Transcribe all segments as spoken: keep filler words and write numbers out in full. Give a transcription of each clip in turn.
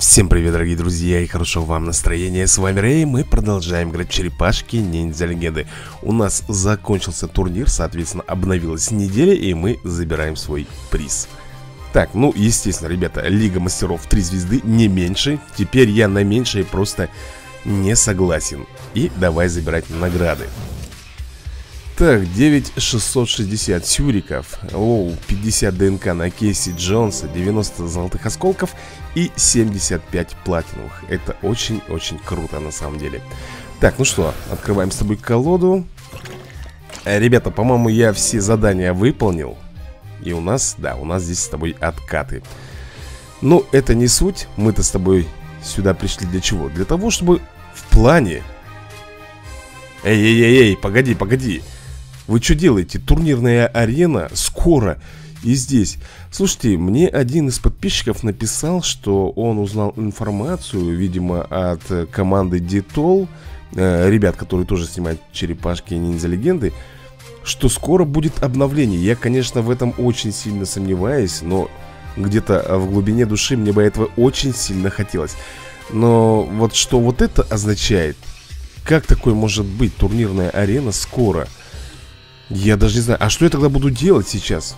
Всем привет, дорогие друзья, и хорошего вам настроения. С вами Рэй, мы продолжаем играть в черепашки ниндзя легенды. У нас закончился турнир, соответственно, обновилась неделя, и мы забираем свой приз. Так, ну, естественно, ребята, Лига мастеров три звезды, не меньше. Теперь я на меньшее просто не согласен. И давай забирать награды. Так, девять тысяч шестьсот шестьдесят сюриков, о, пятьдесят ДНК на Кейси Джонса, девяносто золотых осколков и семьдесят пять платиновых. Это очень-очень круто на самом деле. Так, ну что, открываем с тобой колоду. Ребята, по-моему, я все задания выполнил. И у нас, да, у нас здесь с тобой откаты. Ну, это не суть. Мы-то с тобой сюда пришли для чего? Для того, чтобы в плане... Эй-эй-эй, погоди, погоди. Вы что делаете? Турнирная арена скоро и здесь. Слушайте, мне один из подписчиков написал, что он узнал информацию, видимо, от команды Детол, э, ребят, которые тоже снимают черепашки и ниндзя легенды, что скоро будет обновление. Я, конечно, в этом очень сильно сомневаюсь, но где-то в глубине души мне бы этого очень сильно хотелось. Но вот что вот это означает? Как такое может быть? Турнирная арена скоро. Я даже не знаю. А что я тогда буду делать сейчас?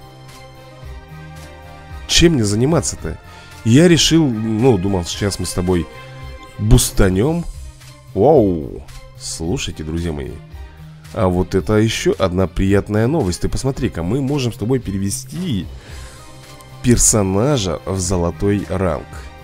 Чем мне заниматься-то? Я решил, ну, думал, сейчас мы с тобой бустанем. Вау. Слушайте, друзья мои, а вот это еще одна приятная новость. Ты посмотри-ка, мы можем с тобой перевести персонажа в золотой ранг.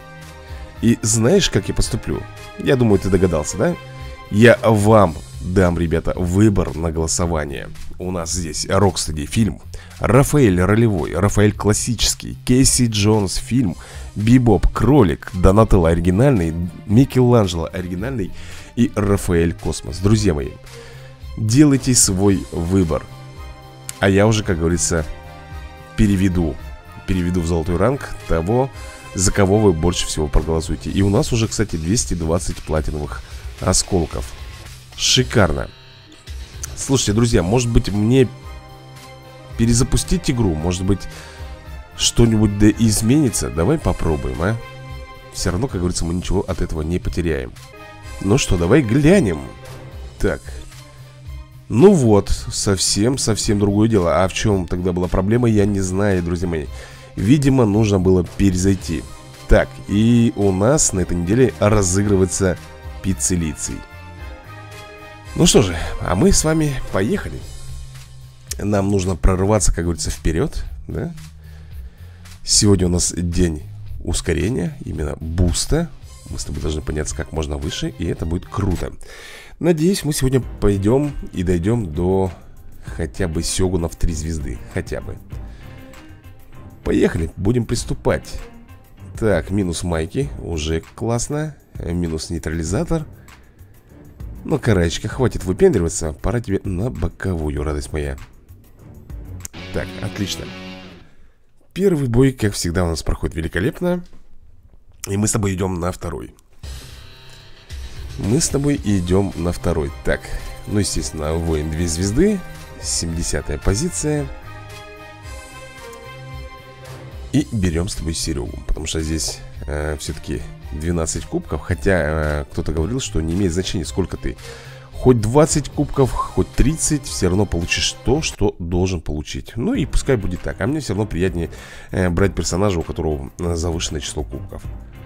И знаешь, как я поступлю? Я думаю, ты догадался, да? Я вам дам, ребята, выбор на голосование. У нас здесь Рокстеди фильм, Рафаэль ролевой, Рафаэль классический, Кейси Джонс фильм, Бибоп кролик, Донателло оригинальный, Микеланджело оригинальный и Рафаэль космос. Друзья мои, делайте свой выбор. А я уже, как говорится, переведу Переведу в золотой ранг того, за кого вы больше всего проголосуете. И у нас уже, кстати, двести двадцать платиновых осколков. Шикарно. Слушайте, друзья, может быть мне перезапустить игру? Может быть что-нибудь да изменится? Давай попробуем, а? Все равно, как говорится, мы ничего от этого не потеряем. Ну что, давай глянем. Так. Ну вот, совсем-совсем другое дело. А в чем тогда была проблема, я не знаю, друзья мои. Видимо, нужно было перезайти. Так, и у нас на этой неделе разыгрывается пиццелиций. Ну что же, а мы с вами поехали. Нам нужно прорваться, как говорится, вперед, да? Сегодня у нас день ускорения, именно буста. Мы с тобой должны подняться как можно выше, и это будет круто. Надеюсь, мы сегодня пойдем и дойдем до хотя бы сёгунов три звезды. Хотя бы. Поехали, будем приступать. Так, минус майки, уже классно. Минус нейтрализатор. Ну, Караечка, хватит выпендриваться. Пора тебе на боковую, радость моя. Так, отлично. Первый бой, как всегда, у нас проходит великолепно. И мы с тобой идем на второй. Мы с тобой идем на второй. Так, ну, естественно, воин две звезды. семидесятая позиция. И берем с тобой Серегу. Потому что здесь э, все-таки двенадцать кубков. Хотя э, кто-то говорил, что не имеет значения, сколько ты. Хоть двадцать кубков, хоть тридцать, все равно получишь то, что должен получить. Ну и пускай будет так. А мне все равно приятнее э, брать персонажа, у которого завышенное число кубков.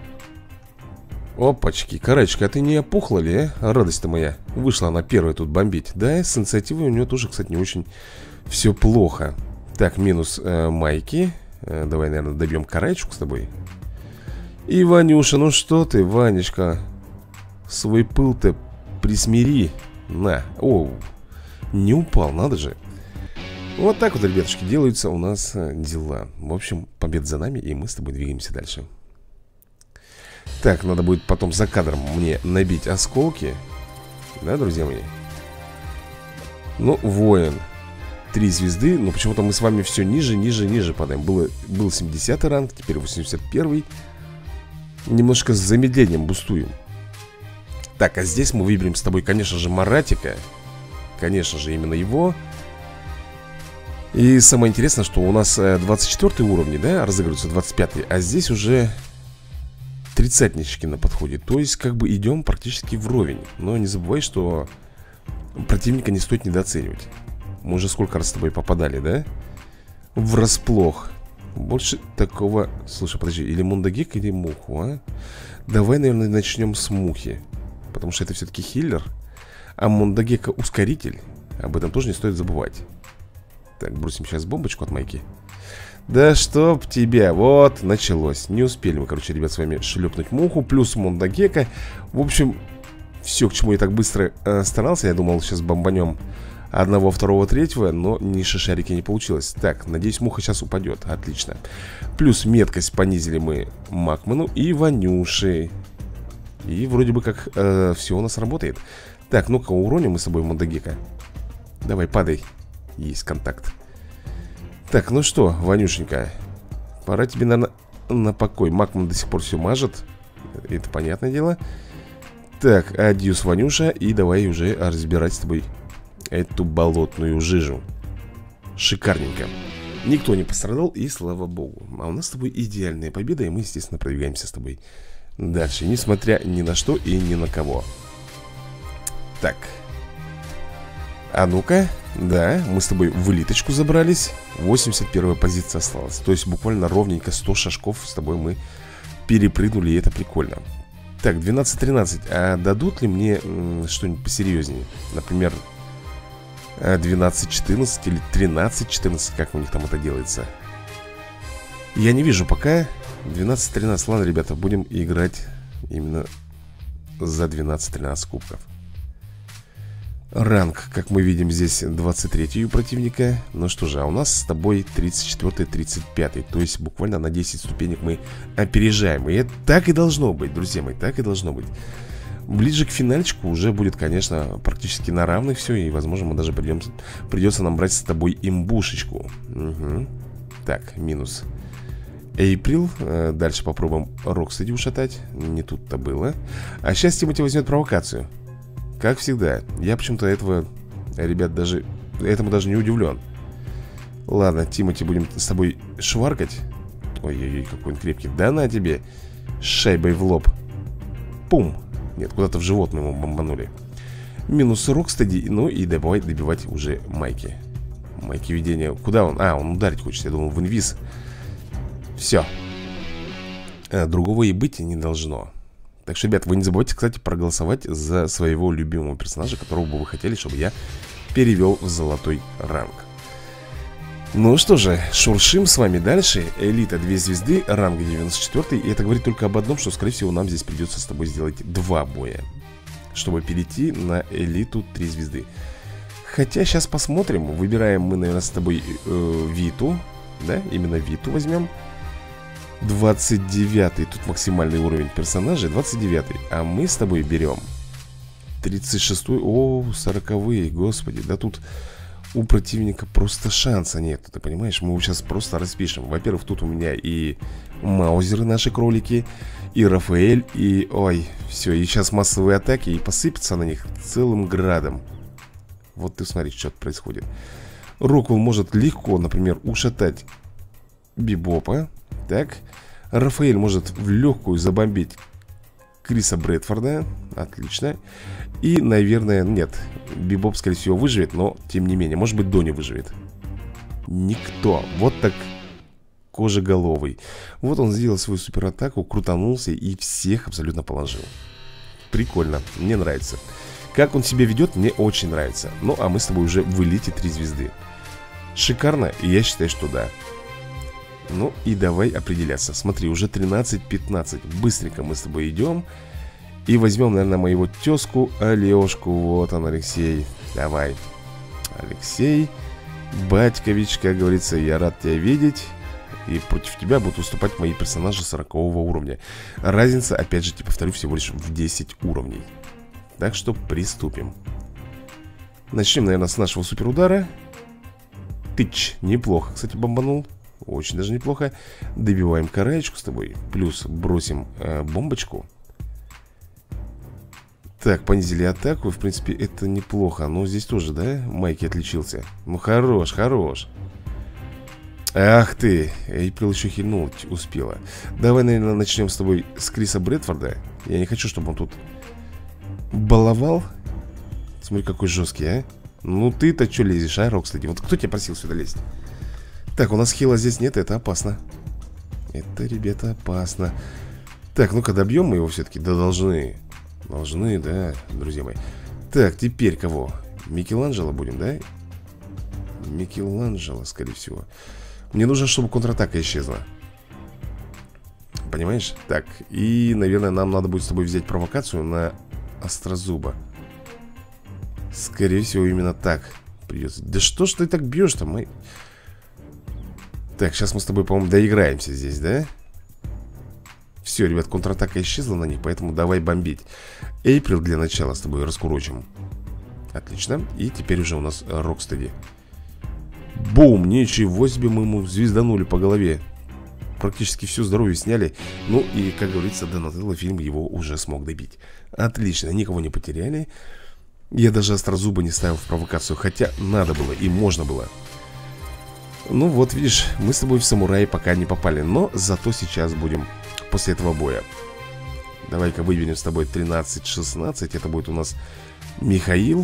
Опачки, Карачка, а ты не опухла ли, а? Радость-то моя. Вышла она первая тут бомбить. Да, с инициативой у нее тоже, кстати, не очень все плохо. Так, минус э, майки. э, Давай, наверное, добьем Карачку с тобой. И, Ванюша, ну что ты, Ванечка, свой пыл-то присмири. На, о, не упал, надо же. Вот так вот, ребятушки, делаются у нас дела. В общем, победа за нами, и мы с тобой двигаемся дальше. Так, надо будет потом за кадром мне набить осколки. Да, друзья мои? Ну, воин три звезды. Но почему-то мы с вами все ниже, ниже, ниже падаем. Было, был семидесятый ранг, теперь восемьдесят первый. Немножко с замедлением бустуем. Так, а здесь мы выберем с тобой, конечно же, Маратика. Конечно же, именно его. И самое интересное, что у нас двадцать четвёртый уровни, да, разыгрываются двадцать пятый. А здесь уже тридцатнички на подходе. То есть как бы идем практически вровень. Но не забывай, что противника не стоит недооценивать. Мы уже сколько раз с тобой попадали, да? Врасплох. Больше такого... Слушай, подожди, или Мундагек, или Муху, а? Давай, наверное, начнем с Мухи. Потому что это все-таки хиллер. А Мундагека ускоритель. Об этом тоже не стоит забывать. Так, бросим сейчас бомбочку от Майки. Да чтоб тебя, вот, началось. Не успели мы, короче, ребят, с вами шлепнуть Муху. Плюс Мундагека. В общем, все, к чему я так быстро э, старался. Я думал, сейчас бомбанем одного, второго, третьего. Но ни шишарики не получилось. Так, надеюсь, Муха сейчас упадет. Отлично. Плюс меткость понизили мы Макману и Ванюши. И вроде бы как э, все у нас работает. Так, ну-ка, уроним мы с собой Мундагека. Давай, падай. Есть контакт. Так, ну что, Ванюшенька, пора тебе, наверное, на покой. Макман до сих пор все мажет. Это понятное дело. Так, адьюс, Ванюша. И давай уже разбирать с тобой эту болотную жижу. Шикарненько. Никто не пострадал, и слава богу. А у нас с тобой идеальная победа. И мы, естественно, продвигаемся с тобой дальше, несмотря ни на что и ни на кого. Так. А ну-ка. Да, мы с тобой в элиточку забрались. восемьдесят первая позиция осталась. То есть буквально ровненько сто шажков с тобой мы перепрыгнули, и это прикольно. Так, двенадцать тринадцать. А дадут ли мне что-нибудь посерьезнее? Например, двенадцать четырнадцать или тринадцать четырнадцать, как у них там это делается. Я не вижу пока. Двенадцать тринадцать. Ладно, ребята, будем играть именно за двенадцать тринадцать кубков. Ранг, как мы видим, здесь двадцать третий у противника. Ну что же, а у нас с тобой тридцать четвёртый, тридцать пятый. То есть буквально на десять ступенек мы опережаем. И это так и должно быть, друзья мои, так и должно быть. Ближе к финальчику уже будет, конечно, практически на равных все. И, возможно, мы даже придем, придется нам брать с тобой имбушечку. Угу. Так, минус Эйприл. Дальше попробуем Рокстеди ушатать. Не тут-то было. А сейчас Тимати возьмет провокацию. Как всегда. Я почему-то этого, ребят, даже этому даже не удивлен. Ладно, Тимати, будем с тобой шваркать. Ой-ой-ой, какой он крепкий. Да на тебе. Шайбой в лоб. Пум. Нет, куда-то в живот мы ему бомбанули. Минус Рокстеди. Ну и добивать, добивать уже Майки. Майки видения. Куда он? А, он ударить хочет. Я думал, в инвиз. Все. А, другого и быть не должно. Так что, ребят, вы не забывайте, кстати, проголосовать за своего любимого персонажа, которого бы вы хотели, чтобы я перевел в золотой ранг. Ну что же, шуршим с вами дальше. Элита две звезды, ранг девяносто четыре. И это говорит только об одном, что, скорее всего, нам здесь придется с тобой сделать два боя, чтобы перейти на элиту три звезды. Хотя сейчас посмотрим. Выбираем мы, наверное, с тобой э, Виту. Да, именно Виту возьмем. двадцать девятый, тут максимальный уровень персонажей, двадцать девятый. А мы с тобой берем тридцать шестой, о, сороковые, господи. Да тут у противника просто шанса нет, ты понимаешь? Мы его сейчас просто распишем. Во-первых, тут у меня и маузеры, наши кролики, и Рафаэль, и, ой, все. И сейчас массовые атаки, и посыпятся на них целым градом. Вот ты смотри, что происходит. Роквелл может легко, например, ушатать Бибопа. Так, Рафаэль может в легкую забомбить Криса Брэдфорда. Отлично. И, наверное, нет, Бибоп, скорее всего, выживет, но, тем не менее, может быть, Дони выживет. Никто. Вот так кожеголовый. Вот он сделал свою суператаку, крутанулся и всех абсолютно положил. Прикольно, мне нравится. Как он себя ведет, мне очень нравится. Ну, а мы с тобой уже в элите три звезды. Шикарно, и я считаю, что да. Ну и давай определяться. Смотри, уже тринадцать пятнадцать. Быстренько мы с тобой идем. И возьмем, наверное, моего тезку Алешку. Вот он, Алексей. Давай. Алексей Батькович, как говорится, я рад тебя видеть. И против тебя будут выступать мои персонажи сорокового уровня. Разница, опять же, тебе повторю, всего лишь в десять уровней. Так что приступим. Начнем, наверное, с нашего суперудара. Тыч, неплохо, кстати, бомбанул. Очень даже неплохо. Добиваем караечку с тобой. Плюс бросим э, бомбочку. Так, понизили атаку. В принципе, это неплохо. Но здесь тоже, да, Майки отличился. Ну, хорош, хорош. Ах ты, Эйприл еще хильнуть успела. Давай, наверное, начнем с тобой с Криса Брэдфорда. Я не хочу, чтобы он тут баловал. Смотри, какой жесткий, а. Ну ты-то что лезешь, а, Рокстеди? Вот кто тебя просил сюда лезть? Так, у нас хила здесь нет, это опасно. Это, ребята, опасно. Так, ну-ка, добьем мы его все-таки. Да должны. Должны, да, друзья мои. Так, теперь кого? Микеланджело будем, да? Микеланджело, скорее всего. Мне нужно, чтобы контратака исчезла. Понимаешь? Так, и, наверное, нам надо будет с тобой взять провокацию на Острозуба. Скорее всего, именно так придется. Да что ж ты так бьешь-то, мой... Так, сейчас мы с тобой, по-моему, доиграемся здесь, да? Все, ребят, контратака исчезла на них, поэтому давай бомбить. Эйприл для начала с тобой раскурочим. Отлично. И теперь уже у нас Рокстеди. Бум, ничего себе, мы ему звезданули по голове. Практически все здоровье сняли. Ну и, как говорится, Донателло фильм его уже смог добить. Отлично, никого не потеряли. Я даже Острозуба не ставил в провокацию. Хотя надо было и можно было. Ну вот, видишь, мы с тобой в самурае пока не попали. Но зато сейчас будем после этого боя. Давай-ка выберем с тобой тринадцать шестнадцать. Это будет у нас Михаил.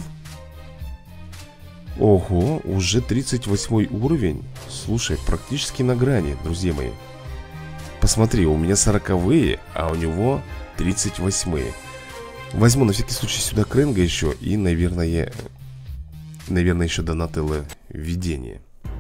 Ого, уже тридцать восьмой уровень. Слушай, практически на грани, друзья мои. Посмотри, у меня сороковые, а у него тридцать восьмые. Возьму на всякий случай сюда Кренга еще. И, наверное, наверное, еще Донателло видение.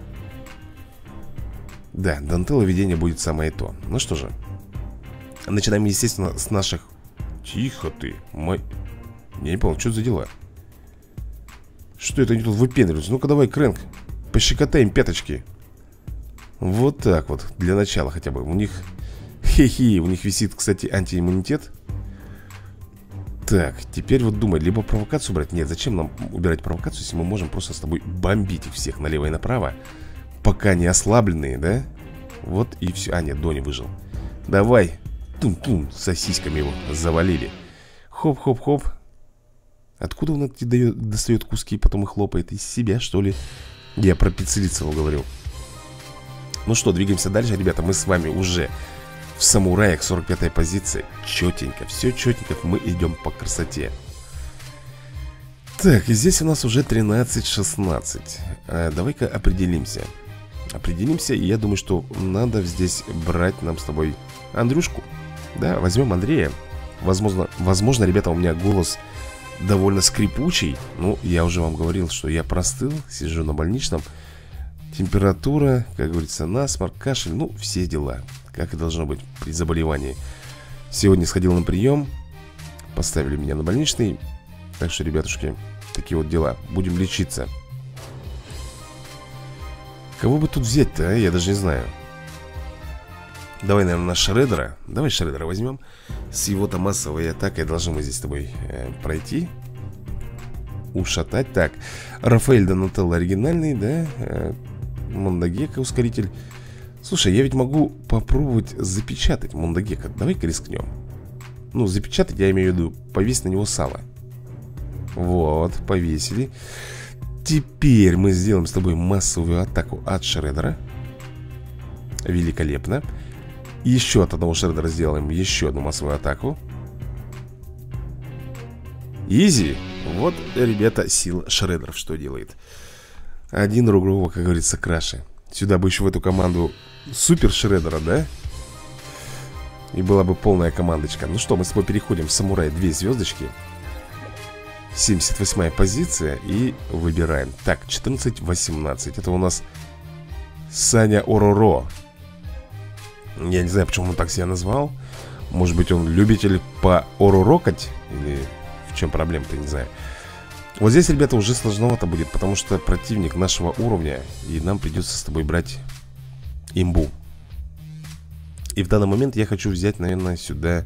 Да, Донателло видение будет самое то. Ну что же, начинаем, естественно, с наших... Тихо ты, мой... Я не понял, что за дела? Что это они тут выпендриваются? Ну-ка давай, Крэнк, пощекотаем пяточки. Вот так вот, для начала хотя бы. У них, хе-хе, у них висит, кстати, антииммунитет. Так, теперь вот думай, либо провокацию брать. Нет, зачем нам убирать провокацию, если мы можем просто с тобой бомбить их всех налево и направо, пока не ослабленные, да? Вот и все. А, нет, Дони выжил. Давай, тум-тум, сосисками его завалили. Хоп-хоп-хоп. Откуда он эти дает, достает куски и потом их хлопает? Из себя, что ли? Я про Пиццелицева говорил. Ну что, двигаемся дальше, ребята. Мы с вами уже в самураях, сорок пятая позиция. Четенько, все четенько. Мы идем по красоте. Так, и здесь у нас уже тринадцать шестнадцать. а, Давай-ка определимся. Определимся, и я думаю, что надо здесь брать нам с тобой Андрюшку. Да, возьмем Андрея. Возможно, возможно, ребята, у меня голос довольно скрипучий. Ну, я уже вам говорил, что я простыл, сижу на больничном. Температура, как говорится, насморк, кашель. Ну, все дела, как и должно быть при заболевании. Сегодня сходил на прием, поставили меня на больничный. Так что, ребятушки, такие вот дела. Будем лечиться. Кого бы тут взять-то, а? Я даже не знаю. Давай, наверное, на Шреддера. Давай Шреддера возьмем. С его-то массовой атакой должны мы здесь с тобой э, пройти. Ушатать. Так, Рафаэль Донателло оригинальный, да? э, Мондагека ускоритель. Слушай, я ведь могу попробовать запечатать Мондагека. Давай-ка рискнем. Ну, запечатать, я имею в виду повесить на него сало. Вот, повесили. Теперь мы сделаем с тобой массовую атаку от Шреддера. Великолепно. Еще от одного Шреддера сделаем еще одну массовую атаку. Изи. Вот, ребята, сила Шреддеров что делает. Один другого, как говорится, краше. Сюда бы еще в эту команду Супер Шреддера, да? И была бы полная командочка. Ну что, мы с тобой переходим в Самурай две звездочки. семьдесят восьмая позиция. И выбираем. Так, четырнадцать восемнадцать. Это у нас Саня Ороро. Я не знаю, почему он так себя назвал. Может быть, он любитель по-оророкать? Или в чем проблема-то, не знаю. Вот здесь, ребята, уже сложновато будет, потому что противник нашего уровня, и нам придется с тобой брать имбу. И в данный момент я хочу взять, наверное, сюда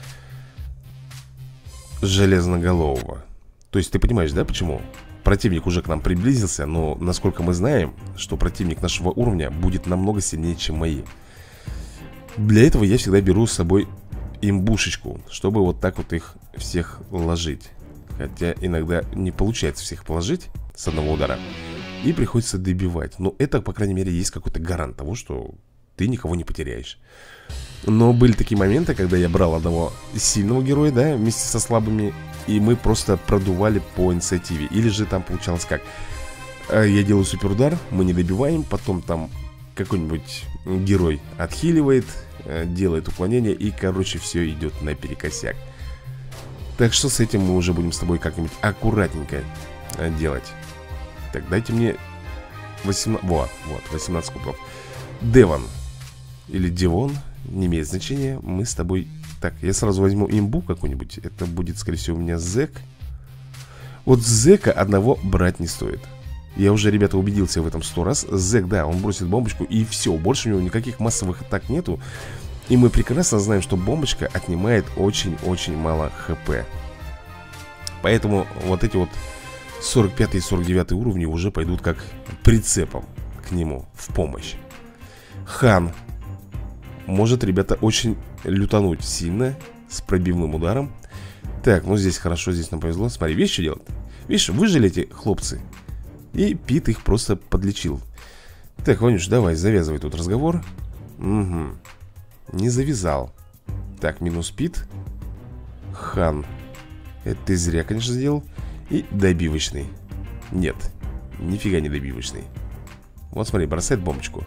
Железноголового. То есть ты понимаешь, да, почему? Противник уже к нам приблизился, но, насколько мы знаем, что противник нашего уровня будет намного сильнее, чем мои. Для этого я всегда беру с собой имбушечку, чтобы вот так вот их всех ложить. Хотя иногда не получается всех положить с одного удара. И приходится добивать. Но это, по крайней мере, есть какой-то гарант того, что ты никого не потеряешь. Но были такие моменты, когда я брал одного сильного героя, да, вместе со слабыми, и мы просто продували по инициативе. Или же там получалось как: я делаю суперудар, мы не добиваем, потом там какой-нибудь герой отхиливает, делает уклонение, и, короче, все идет наперекосяк. Так что с этим мы уже будем с тобой как-нибудь аккуратненько делать. Так, дайте мне восемнадцать... Вот, вот, восемнадцать кубков. Девон или Девон, не имеет значения. Мы с тобой... Так, я сразу возьму имбу какую-нибудь. Это будет, скорее всего, у меня зэк. Вот зэка одного брать не стоит. Я уже, ребята, убедился в этом сто раз. Зэк, да, он бросит бомбочку, и все. Больше у него никаких массовых атак нету. И мы прекрасно знаем, что бомбочка отнимает очень-очень мало хп. Поэтому вот эти вот сорок пятый и сорок девятый уровни уже пойдут как прицепом к нему в помощь. Хан может, ребята, очень лютануть сильно с пробивным ударом. Так, ну здесь хорошо, здесь нам повезло. Смотри, видишь, что делать? Видишь, выжили эти хлопцы. И Пит их просто подлечил. Так, Ванюш, давай, завязывай тут разговор. Угу. Не завязал. Так, минус Пит. Хан. Это ты зря, конечно, сделал. И добивочный. Нет, нифига не добивочный. Вот смотри, бросает бомбочку.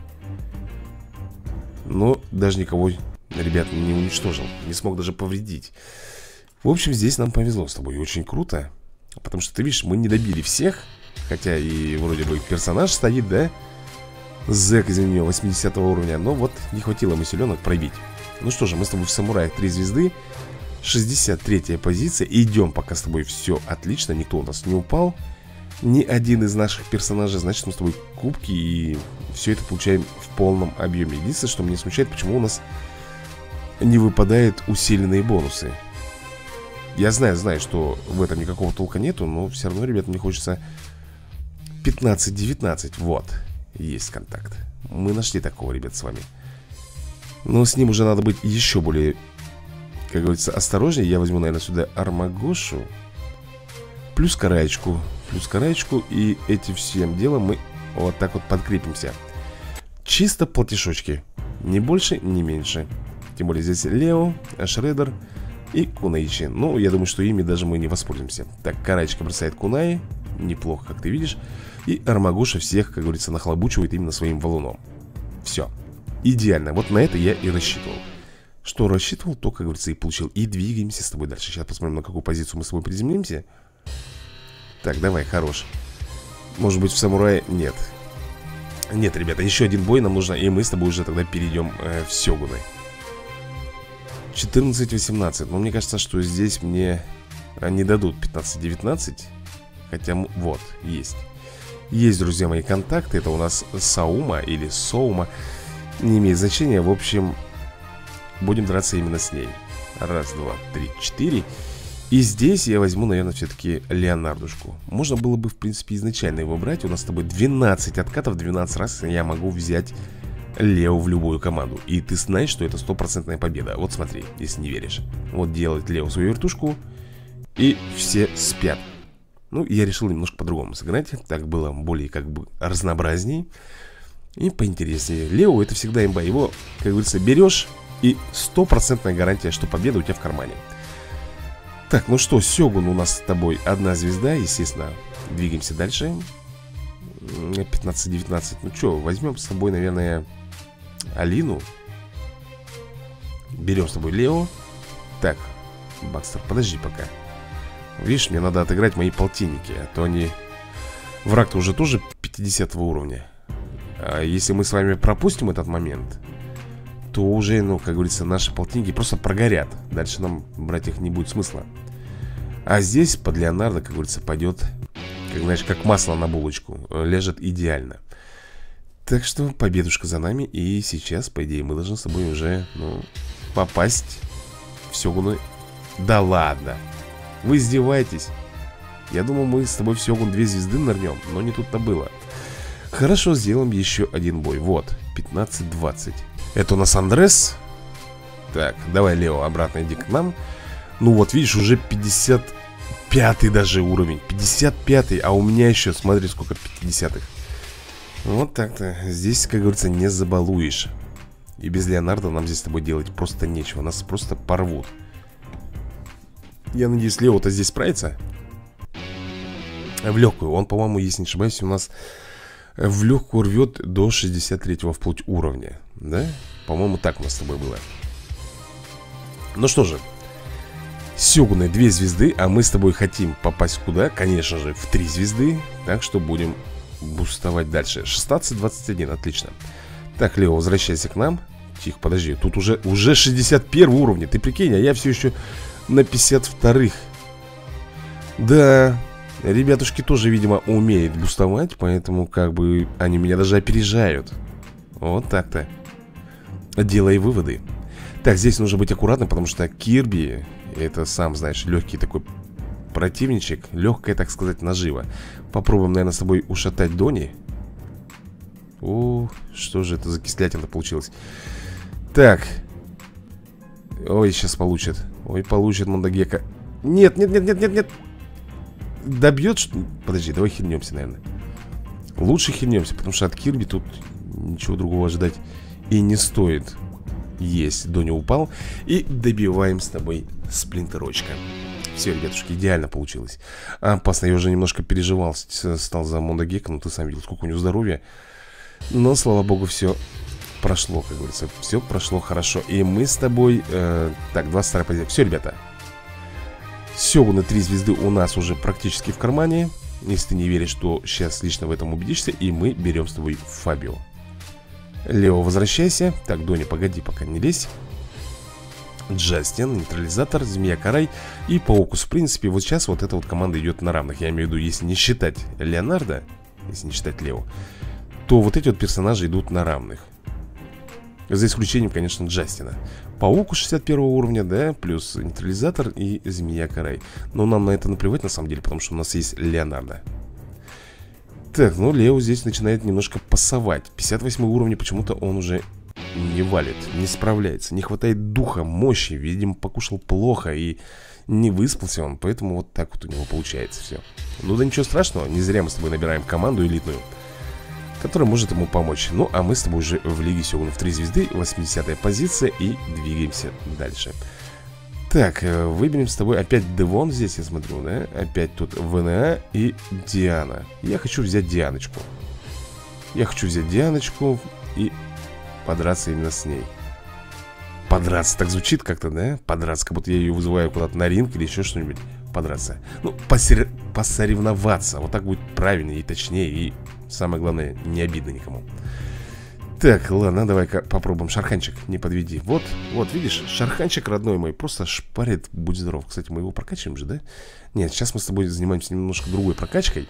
Но даже никого, ребят, не уничтожил. Не смог даже повредить. В общем, здесь нам повезло с тобой. Очень круто. Потому что, ты видишь, мы не добили всех. Хотя и вроде бы персонаж стоит, да? Зэк, извини, восьмидесятого уровня. Но вот не хватило ему силенок пробить. Ну что же, мы с тобой в самураях три звезды. шестьдесят третья позиция. Идем пока с тобой, все отлично. Никто у нас не упал. Ни один из наших персонажей. Значит, мы с тобой кубки и все это получаем в полном объеме. Единственное, что меня смущает, почему у нас не выпадают усиленные бонусы. Я знаю, знаю, что в этом никакого толка нету. Но все равно, ребят, мне хочется пятнадцать девятнадцать. Вот, есть контакт. Мы нашли такого, ребят, с вами. Но с ним уже надо быть еще более, как говорится, осторожнее. Я возьму, наверное, сюда Армагошу. Плюс караечку. Плюс караечку. И этим всем делом мы вот так вот подкрепимся. Чисто платишочки. Ни больше, ни меньше. Тем более здесь Лео, Шредер и Кунаичи. Ну, я думаю, что ими даже мы не воспользуемся. Так, караечка бросает Кунаи. Неплохо, как ты видишь. И Армагоша всех, как говорится, нахлобучивает именно своим валуном. Все. Идеально. Вот на это я и рассчитывал. Что рассчитывал, то, как говорится, и получил. И двигаемся с тобой дальше. Сейчас посмотрим, на какую позицию мы с тобой приземлимся. Так, давай, хорош. Может быть, в самурае... Нет. Нет, ребята, еще один бой нам нужно. И мы с тобой уже тогда перейдем э, в сёгуны. четырнадцать восемнадцать. Но мне кажется, что здесь мне не дадут пятнадцать девятнадцать. Хотя, вот, есть. Есть, друзья мои, контакты. Это у нас Саума или Соума. Не имеет значения. В общем, будем драться именно с ней. Раз, два, три, четыре. И здесь я возьму, наверное, все-таки Леонардушку. Можно было бы, в принципе, изначально его брать. У нас с тобой двенадцать откатов, двенадцать раз я могу взять Лео в любую команду. И ты знаешь, что это стопроцентная победа. Вот смотри, если не веришь. Вот делает Лео свою вертушку, и все спят. Ну, я решил немножко по-другому сыграть. Так было более, как бы, разнообразней и поинтереснее. Лео — это всегда имба. Его, как говорится, берешь, и стопроцентная гарантия, что победа у тебя в кармане. Так, ну что, Сёгун у нас с тобой одна звезда. Естественно, двигаемся дальше. Пятнадцать девятнадцать. Ну что, возьмем с тобой, наверное, Алину. Берем с тобой Лео. Так, Бакстер, подожди пока. Видишь, мне надо отыграть мои полтинники. А то они... Враг-то уже тоже пятидесятого уровня. А если мы с вами пропустим этот момент, то уже, ну, как говорится, наши полтинники просто прогорят. Дальше нам брать их не будет смысла. А здесь под Леонардо, как говорится, пойдет, как, знаешь, как масло на булочку. Ляжет идеально. Так что победушка за нами. И сейчас, по идее, мы должны с тобой уже, ну, попасть в Сёгуны. Да ладно. Вы издеваетесь? Я думал, мы с тобой в Сёгун две звезды нырнем. Но не тут-то было. Хорошо, сделаем еще один бой. Вот, пятнадцать двадцать. Это у нас Андрес. Так, давай, Лео, обратно иди к нам. Ну вот, видишь, уже пятьдесят пятый даже уровень. пятьдесят пятый, а у меня еще, смотри, сколько пятидесятых. Вот так-то. Здесь, как говорится, не забалуешь. И без Леонардо нам здесь с тобой делать просто нечего. Нас просто порвут. Я надеюсь, Лео-то здесь справится. В легкую. Он, по-моему, если не ошибаюсь, у нас в легкую рвет до шестьдесят третьего вплоть уровня. Да? По-моему, так у нас с тобой было. Ну что же, Сёгуны две звезды, а мы с тобой хотим попасть куда? Конечно же, в три звезды. Так что будем бустовать дальше. шестнадцать двадцать один, отлично. Так, Лео, возвращайся к нам. Тихо, подожди, тут уже, уже шестьдесят первый уровень. Ты прикинь, а я все еще на пятьдесят вторых. Да, ребятушки тоже, видимо, умеют бустовать. Поэтому как бы они меня даже опережают. Вот так-то. Делай выводы. Так, здесь нужно быть аккуратным, потому что Кирби, это, сам знаешь, легкий такой противничек. Легкая, так сказать, нажива. Попробуем, наверное, с тобой ушатать Дони. О, что же это за кислятина получилось? Так. Ой, сейчас получит. Ой, получит Мондагека. Нет, нет, нет, нет, нет, нет. Добьет, что... Подожди, давай хильнемся, наверное. Лучше хильнемся, потому что от Кирби тут ничего другого ожидать и не стоит. Есть, Дони упал. И добиваем с тобой сплинтерочка. Все, ребятушки, идеально получилось. Опасно, я уже немножко переживал, стал за Мондагека. Ну, ты сам видел, сколько у него здоровья. Но, слава богу, все прошло, как говорится. Все прошло хорошо. И мы с тобой... Э, так, двадцать вторая позиция. Все, ребята. Сёгуны три звезды у нас уже практически в кармане. Если ты не веришь, то сейчас лично в этом убедишься. И мы берем с тобой Фабио. Лео, возвращайся. Так, Дони, погоди, пока не лезь. Джастин, нейтрализатор, Змея Карай и Паукус. В принципе, вот сейчас вот эта вот команда идет на равных. Я имею в виду, если не считать Леонардо, если не считать Лео, то вот эти вот персонажи идут на равных. За исключением, конечно, Джастина. Паук шестьдесят первого уровня, да, плюс нейтрализатор и Змея Карай. Но нам на это наплевать, на самом деле, потому что у нас есть Леонардо. Так, ну Лео здесь начинает немножко пасовать. пятьдесят восьмой уровень, почему-то он уже не валит, не справляется. Не хватает духа, мощи. Видимо, покушал плохо и не выспался он. Поэтому вот так вот у него получается все. Ну да ничего страшного, не зря мы с тобой набираем команду элитную, которая может ему помочь. Ну а мы с тобой уже в Лиге Сёгунов три звезды, восьмидесятая позиция. И двигаемся дальше. Так, выберем с тобой опять Девон здесь, я смотрю, да? Опять тут ВНА и Диана. Я хочу взять Дианочку. Я хочу взять Дианочку и подраться именно с ней. Подраться, так звучит как-то, да? Подраться, как будто я ее вызываю куда-то на ринг или еще что-нибудь. Подраться. Ну, посер... посоревноваться. Вот так будет правильнее и точнее. И самое главное, не обидно никому. Так, ладно, давай-ка попробуем. Шарханчик, не подведи. Вот, вот, видишь, Шарханчик, родной мой, просто шпарит, будь здоров. Кстати, мы его прокачиваем же, да? Нет, сейчас мы с тобой занимаемся немножко другой прокачкой.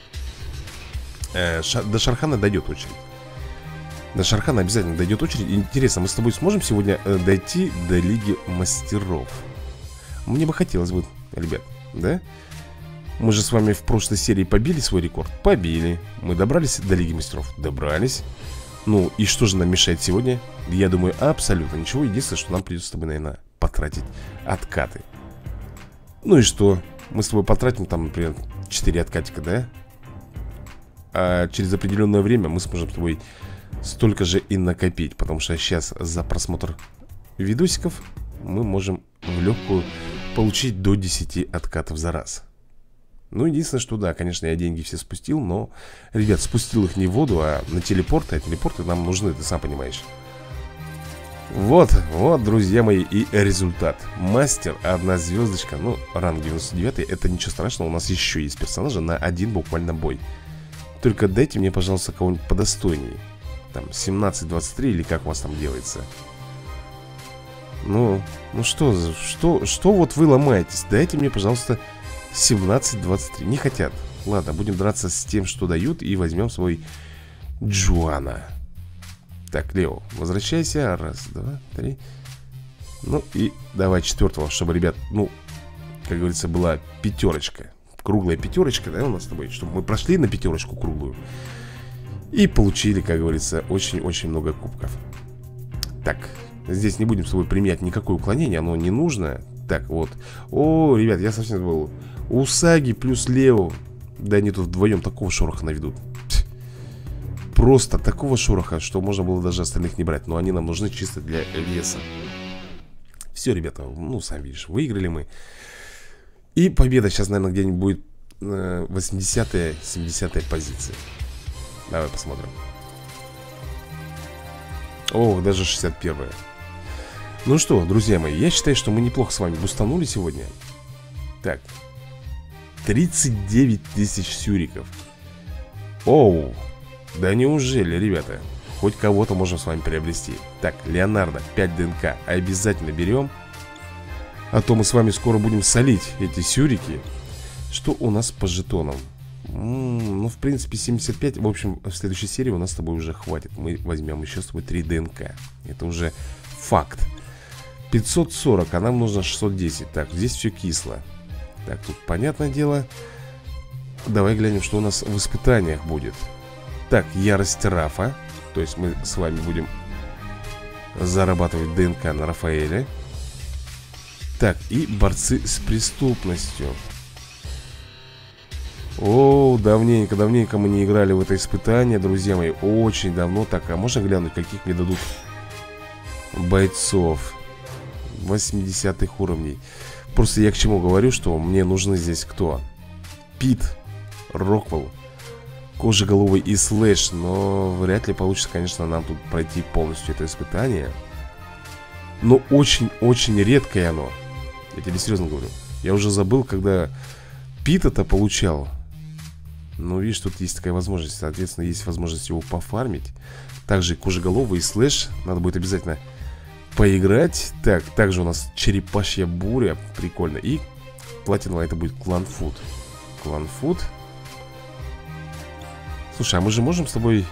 э, Ша... До Шархана дойдет очередь. До Шархана обязательно дойдет очередь. Интересно, мы с тобой сможем сегодня э, дойти до Лиги Мастеров? Мне бы хотелось бы, ребят, да? Мы же с вами в прошлой серии побили свой рекорд. Побили. Мы добрались до Лиги Мастеров. Добрались. Ну, и что же нам мешает сегодня? Я думаю, абсолютно ничего. Единственное, что нам придется с тобой, наверное, потратить откаты. Ну и что? Мы с тобой потратим там, например, четыре откатика, да? А через определенное время мы сможем с тобой столько же и накопить. Потому что сейчас за просмотр видосиков мы можем в легкую получить до десяти откатов за раз. Ну, единственное, что да, конечно, я деньги все спустил, но, ребят, спустил их не в воду, а на телепорты. А телепорты нам нужны, ты сам понимаешь. Вот, вот, друзья мои, и результат. Мастер, одна звездочка, ну, ранг девяносто девять, это ничего страшного. У нас еще есть персонажи на один буквально бой. Только дайте мне, пожалуйста, кого-нибудь подостойнее. Там, семнадцать двадцать три или как у вас там делается. Ну, ну что, что, что вот вы ломаетесь? Дайте мне, пожалуйста, семнадцать двадцать три. Не хотят. Ладно, будем драться с тем, что дают. И возьмем свой Джоана. Так, Лео, возвращайся. Раз, два, три. Ну и давай четвертого, чтобы, ребят, ну, как говорится, была пятерочка. Круглая пятерочка, да, у нас с тобой. Чтобы мы прошли на пятерочку круглую и получили, как говорится, очень-очень много кубков. Так, здесь не будем с тобой применять никакое уклонение. Оно не нужно. Так, вот. О, ребят, я совсем забыл. Усаги плюс Лео. Да они тут вдвоем такого шороха наведут. просто такого шороха, что можно было даже остальных не брать. Но они нам нужны чисто для веса. Все, ребята, ну, сам видишь, выиграли мы. И победа сейчас, наверное, где-нибудь будет восьмидесятая, семидесятая позиция. Давай посмотрим. О, даже шестьдесят первая. Ну что, друзья мои, я считаю, что мы неплохо с вами бустанули сегодня. Так, тридцать девять тысяч сюриков. Оу, да неужели, ребята? Хоть кого-то можем с вами приобрести. Так, Леонардо, пять ДНК обязательно берем. А то мы с вами скоро будем солить эти сюрики. Что у нас по жетонам? М-м, ну, в принципе, семьдесят пять. В общем, в следующей серии у нас с тобой уже хватит. Мы возьмем еще с тобой три ДНК. Это уже факт. Пятьсот сорок, а нам нужно шестьсот десять. Так, здесь все кисло. Так, тут понятное дело. Давай глянем, что у нас в испытаниях будет. Так, ярость Рафа. То есть мы с вами будем зарабатывать ДНК на Рафаэле. Так, и борцы с преступностью. О, давненько, давненько мы не играли в это испытание, друзья мои. Очень давно. Так, а можно глянуть, каких мне дадут бойцов восьмидесятых уровней? Просто я к чему говорю, что мне нужны здесь кто? Пит, Роквелл, Кожеголовый и Слэш. Но вряд ли получится, конечно, нам тут пройти полностью это испытание. Но очень-очень редкое оно. Я тебе серьезно говорю. Я уже забыл, когда Пит это получал. Ну, видишь, тут есть такая возможность. Соответственно, есть возможность его пофармить. Также Кожеголовый и Слэш надо будет обязательно поиграть. Так, также у нас Черепашья буря. Прикольно. И платиновая это будет Кланфуд. Кланфуд. Слушай, а мы же можем с тобой...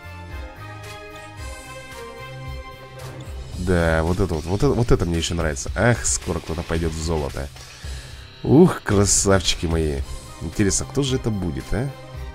Да, вот это вот, вот это, вот это мне еще нравится. Ах, скоро кто-то пойдет в золото. Ух, красавчики мои. Интересно, кто же это будет, а?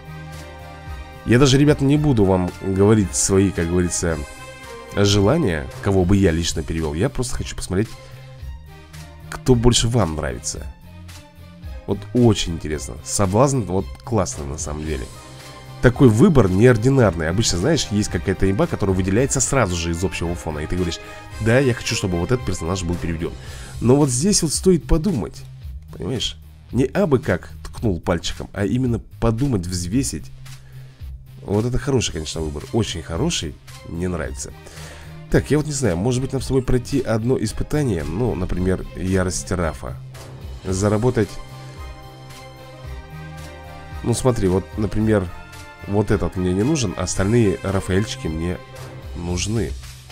Я даже, ребята, не буду вам говорить свои, как говорится, желания, кого бы я лично перевел. Я просто хочу посмотреть, кто больше вам нравится. Вот очень интересно. Соблазн, вот классный на самом деле. Такой выбор неординарный. Обычно, знаешь, есть какая-то имба, которая выделяется сразу же из общего фона. И ты говоришь, да, я хочу, чтобы вот этот персонаж был переведен. Но вот здесь вот стоит подумать. Понимаешь? Не абы как ткнул пальчиком, а именно подумать, взвесить. Вот это хороший, конечно, выбор. Очень хороший. Мне нравится. Так, я вот не знаю, может быть нам с тобой пройти одно испытание. Ну, например, ярость Рафа. Заработать. Ну, смотри, вот, например, вот этот мне не нужен, а остальные Рафаэльчики мне нужны.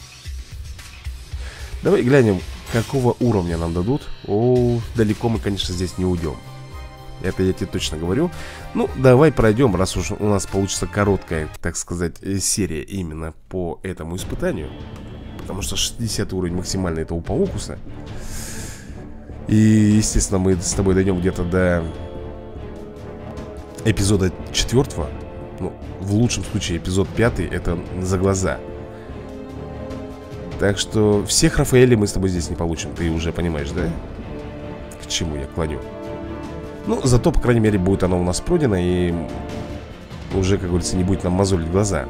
Давай глянем, какого уровня нам дадут. О, далеко мы, конечно, здесь не уйдем. Это я тебе точно говорю. Ну, давай пройдем, раз уж у нас получится короткая, так сказать, серия именно по этому испытанию. Потому что шестидесятый уровень максимальный это у Паукуса. И, естественно, мы с тобой дойдем где-то до эпизода четвертого. Ну, в лучшем случае эпизод пятый это за глаза. Так что всех Рафаэлей мы с тобой здесь не получим. Ты уже понимаешь, да? К чему я клоню. Ну, зато, по крайней мере, будет оно у нас пройдено. И уже, как говорится, не будет нам мозолить глаза.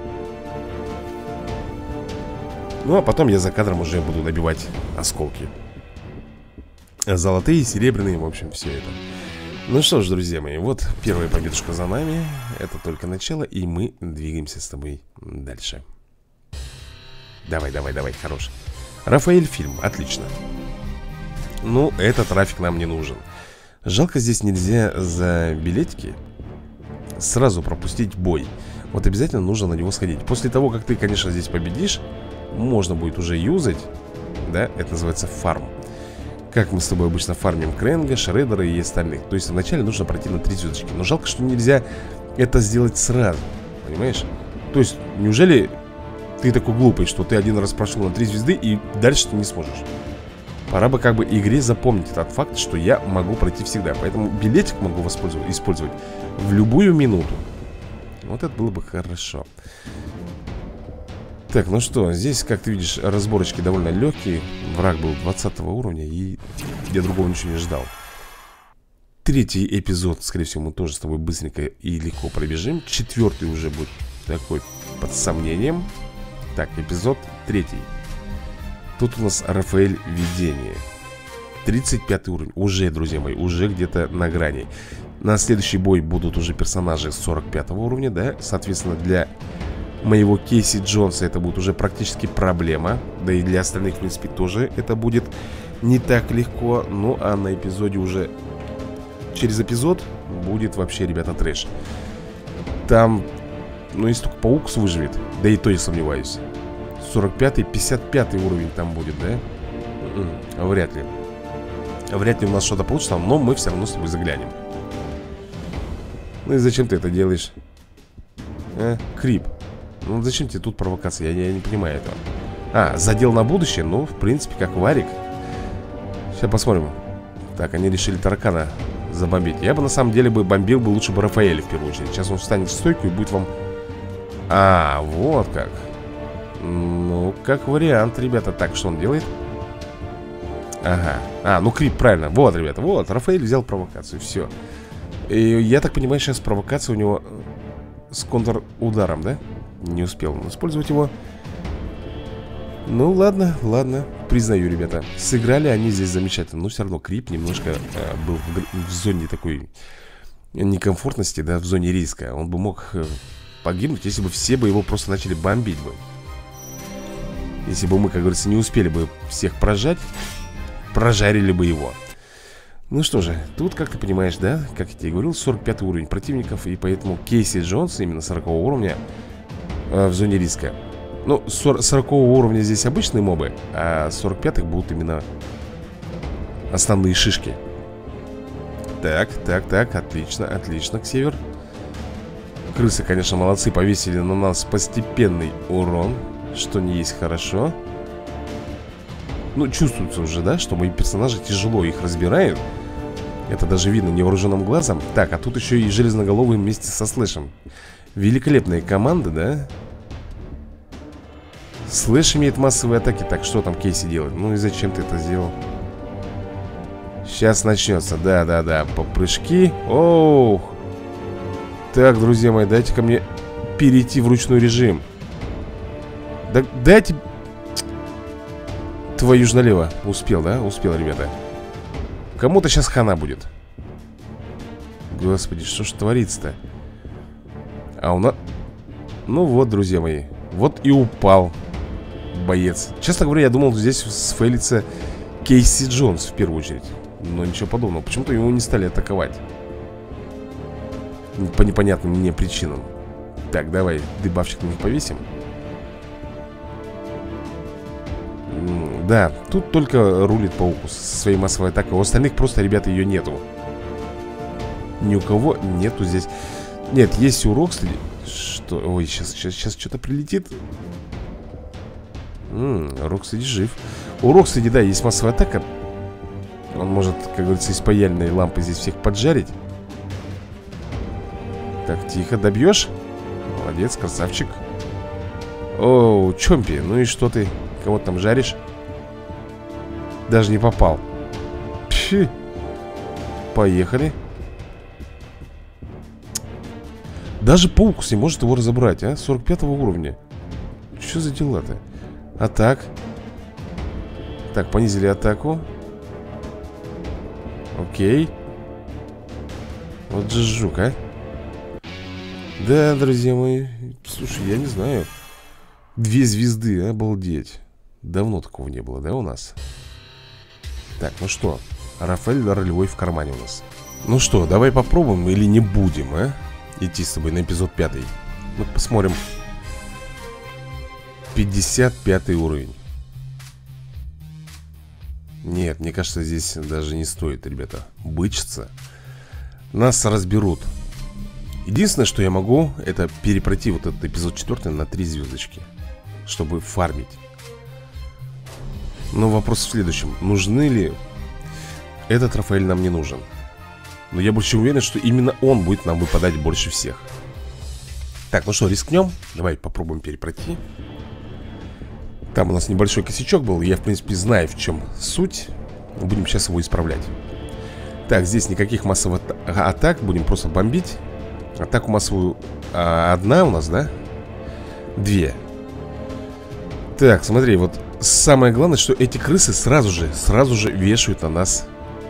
Ну, а потом я за кадром уже буду набивать осколки. Золотые, серебряные, в общем, все это. Ну что ж, друзья мои, вот первая победушка за нами. Это только начало, и мы двигаемся с тобой дальше. Давай, давай, давай, хорош. Рафаэль фильм, отлично. Ну, этот трафик нам не нужен. Жалко, здесь нельзя за билетики сразу пропустить бой. Вот обязательно нужно на него сходить. После того, как ты, конечно, здесь победишь, можно будет уже юзать. Да, это называется фарм. Как мы с тобой обычно фармим Кренга, Шреддера и остальных. То есть вначале нужно пройти на три звездочки. Но жалко, что нельзя это сделать сразу. Понимаешь? То есть, неужели ты такой глупый, что ты один раз прошел на три звезды и дальше ты не сможешь? Пора бы как бы игре запомнить этот факт, что я могу пройти всегда. Поэтому билетик могу воспользовать, использовать в любую минуту. Вот это было бы хорошо. Так, ну что, здесь, как ты видишь, разборочки довольно легкие. Враг был двадцатого уровня, и я другого ничего не ждал. Третий эпизод, скорее всего, мы тоже с тобой быстренько и легко пробежим. Четвертый уже будет такой под сомнением. Так, эпизод третий. Тут у нас Рафаэль Видение. тридцать пятый уровень. Уже, друзья мои, уже где-то на грани. На следующий бой будут уже персонажи сорок пятого уровня, да? Соответственно, для моего Кейси Джонса это будет уже практически проблема. Да и для остальных, в принципе, тоже это будет не так легко. Ну, а на эпизоде уже... Через эпизод будет вообще, ребята, трэш. Там, ну, если только Паукс выживет, да и то не сомневаюсь. сорок пятый, пятьдесят пятый уровень там будет, да? М-м, вряд ли. Вряд ли у нас что-то получится, но мы все равно с тобой заглянем. Ну и зачем ты это делаешь? А, Крип. Ну зачем тебе тут провокация? Я, я не понимаю этого. А, задел на будущее? Ну, в принципе, как варик. Сейчас посмотрим. Так, они решили таракана забомбить. Я бы на самом деле бы бомбил бы лучше бы Рафаэля в первую очередь. Сейчас он встанет в стойку и будет вам... А, вот как. Ну, как вариант, ребята. Так, что он делает? Ага. А, ну Крип, правильно. Вот, ребята, вот. Рафаэль взял провокацию, все. И я так понимаю, сейчас провокация у него с контрударом, да? Не успел он использовать его. Ну, ладно, ладно. Признаю, ребята. Сыграли они здесь замечательно. Но все равно Крип немножко э, был в, в зоне такой некомфортности, да, в зоне риска. Он бы мог э, погибнуть, если бы все бы его просто начали бомбить бы. Если бы мы, как говорится, не успели бы всех прожать, прожарили бы его. Ну что же, тут, как ты понимаешь, да, как я тебе говорил, сорок пятый уровень противников. И поэтому Кейси Джонс именно сорокового уровня э, в зоне риска. Ну, сорокового уровня здесь обычные мобы, а сорок пятых будут именно основные шишки. Так, так, так, отлично, отлично, Ксевер. Крысы, конечно, молодцы, повесили на нас постепенный урон, что не есть хорошо. Ну, чувствуется уже, да, что мои персонажи тяжело их разбирают. Это даже видно невооруженным глазом. Так, а тут еще и Железноголовый вместе со Слэшем. Великолепная команда, да? Слэш имеет массовые атаки. Так, что там Кейси делает? Ну и зачем ты это сделал? Сейчас начнется, да-да-да. Попрыжки. Оух. Так, друзья мои, дайте-ка мне перейти в ручной режим. Да, дайте... Твою ж налево. Успел, да? Успел, ребята. Кому-то сейчас хана будет. Господи, что ж творится-то? А у нас... Ну вот, друзья мои. Вот и упал боец. Честно говоря, я думал, здесь сфейлится Кейси Джонс в первую очередь. Но ничего подобного. Почему-то его не стали атаковать. По непонятным мне причинам. Так, давай дебафчик на них повесим. Да, тут только рулит Паукус со своей массовой атакой. У остальных просто, ребята, ее нету. Ни у кого нету здесь. Нет, есть у Рокстеди. Что? Ой, сейчас, сейчас, сейчас что-то прилетит. М-м, Рокстеди жив. У Рокстеди, да, есть массовая атака. Он может, как говорится, из паяльной лампы здесь всех поджарить. Так, тихо, добьешь? Молодец, красавчик. Оу, Чомпи, ну и что ты? Кого там жаришь? Даже не попал. Пфи. Поехали. Даже Паукус не может его разобрать, а? сорок пятого уровня. Что за дела-то? А так? Так, понизили атаку. Окей. Вот же жук, а. Да, друзья мои. Слушай, я не знаю. Две звезды, обалдеть. Давно такого не было, да, у нас? Так, ну что, Рафаэль ролевой в кармане у нас. Ну что, давай попробуем или не будем, а? Идти с тобой на эпизод пятый. Ну, посмотрим. пятьдесят пятый уровень. Нет, мне кажется, здесь даже не стоит, ребята, бычиться. Нас разберут. Единственное, что я могу, это перепройти вот этот эпизод четвертый на три звездочки, чтобы фармить. Но вопрос в следующем. Нужны ли... Этот Рафаэль нам не нужен. Но я больше уверен, что именно он будет нам выпадать больше всех. Так, ну что, рискнем? Давай попробуем перепройти. Там у нас небольшой косячок был. Я, в принципе, знаю, в чем суть. Будем сейчас его исправлять. Так, здесь никаких массовых атак. Будем просто бомбить. Атаку массовую а, одна у нас, да? Две. Так, смотри, вот самое главное, что эти крысы сразу же, сразу же вешают на нас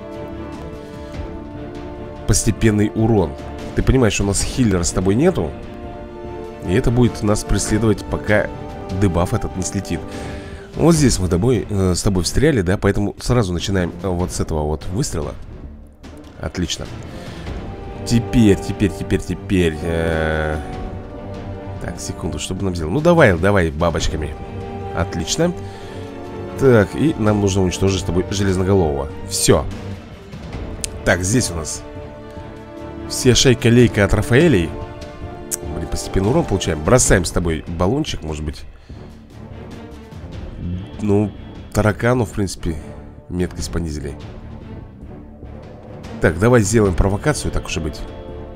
постепенный урон. Ты понимаешь, что у нас хиллера с тобой нету, и это будет нас преследовать, пока дебаф этот не слетит. Вот здесь мы тобой, э, с тобой встряли, да, поэтому сразу начинаем вот с этого вот выстрела. Отлично. Теперь, теперь, теперь, теперь э... Так, секунду, чтобы нам сделать. Ну давай, давай бабочками. Отлично. Так, и нам нужно уничтожить с тобой железноголового. Все. Так, здесь у нас все шейка-лейка от Рафаэлей. Блин, постепенно урон получаем. Бросаем с тобой баллончик, может быть. Ну, таракану, в принципе, меткость понизили. Так, давай сделаем провокацию, так уж и быть.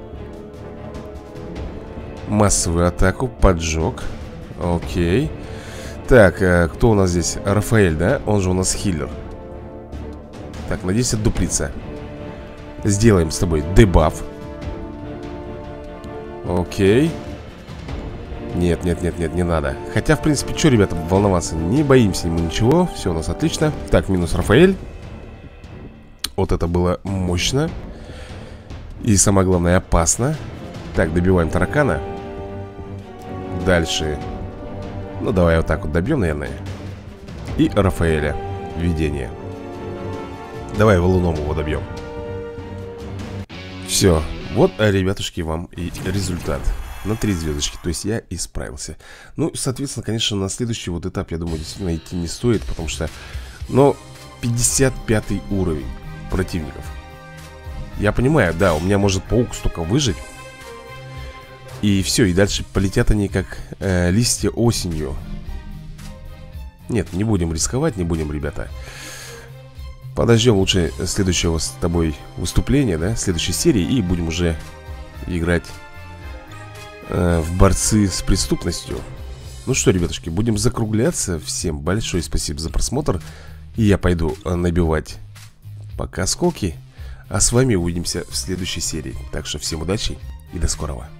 Массовую атаку, поджог. Окей. Так, а кто у нас здесь? Рафаэль, да? Он же у нас хиллер. Так, надеюсь, отдуплится. Сделаем с тобой дебаф. Окей. Нет, нет, нет, нет, не надо. Хотя, в принципе, что, ребята, волноваться? Не боимся мы ничего. Все у нас отлично. Так, минус Рафаэль. Вот это было мощно. И самое главное, опасно. Так, добиваем таракана. Дальше. Ну, давай вот так вот добьем, наверное. И Рафаэля. Видение. Давай валуном его добьем. Все. Вот, ребятушки, вам и результат. На три звездочки, то есть я исправился. Ну, соответственно, конечно, на следующий вот этап, я думаю, действительно идти не стоит. Потому что, но пятьдесят пятый уровень противников. Я понимаю, да, у меня может паук столько выжить. И все, и дальше полетят они как э, листья осенью. Нет, не будем рисковать, не будем, ребята. Подождем лучше следующего с тобой выступления, да, следующей серии. И будем уже играть э, в борцы с преступностью. Ну что, ребятушки, будем закругляться. Всем большое спасибо за просмотр. И я пойду набивать пока осколки. А с вами увидимся в следующей серии. Так что всем удачи и до скорого.